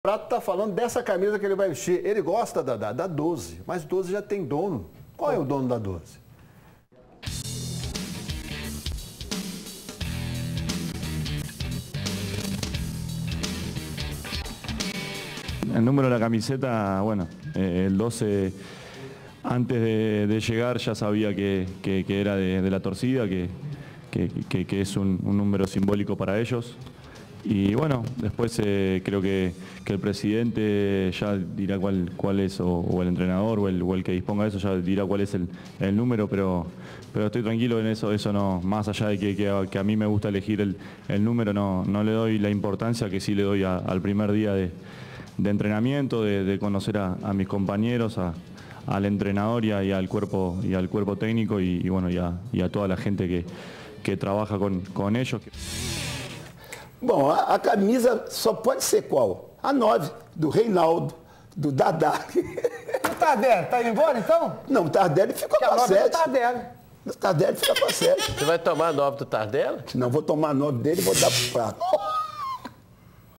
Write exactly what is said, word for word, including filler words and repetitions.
O Prato está falando dessa camisa que ele vai vestir. Ele gosta da, da, da doze, mas doze já tem dono. Qual é o dono da doze? El número de la camiseta, bueno, eh, el doce, antes de, de llegar ya sabía que, que, que era de, de la torcida, que, que, que, que es un, un número simbólico para ellos. Y bueno, después eh, creo que, que el presidente ya dirá cuál, cuál es, o, o el entrenador, o el, o el que disponga de eso, ya dirá cuál es el, el número, pero, pero estoy tranquilo en eso, eso no, más allá de que, que, que a mí me gusta elegir el, el número, no, no le doy la importancia que sí le doy a, al primer día de, de entrenamiento, de, de conocer a, a mis compañeros, a, al entrenador y, a, y, al cuerpo, y al cuerpo técnico y, y, bueno, y, a, y a toda la gente que, que trabaja con, con ellos. Bom, a, a camisa só pode ser qual? A nove, do Reinaldo, do Dadá. O Tardelli, tá indo embora então? Não, o Tardelli fica Que com a a nove é sete. do Tardelli. O Tardelli fica com a sete. Você vai tomar a nove do Tardelli? Não, vou tomar a nove dele e vou dar pro Prato.